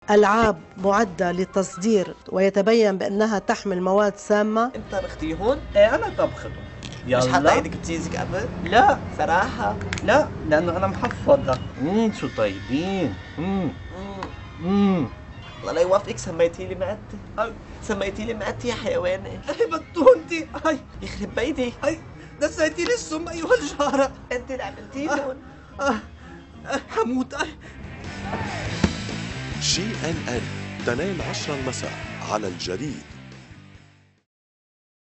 ألعاب معدة للتصدير ويتبين بأنها تحمل مواد سامة. انت طبختي هون؟ ايه انا طبخته. مش حاطه يلا. ايدك بتيزك قبل؟ لا صراحة؟ لا، لانه انا محفظة. شو طيبين. الله لا يوفقك، سميتي لي معدتي. سميتي لي معدتي يا حيوانة. هي بطونتي. هاي يخرب بيتي. هاي دسيتي لي السم ايها الجارة. انت اللي عملتي لهم. حموت. GNN 12 المساء على الجديد.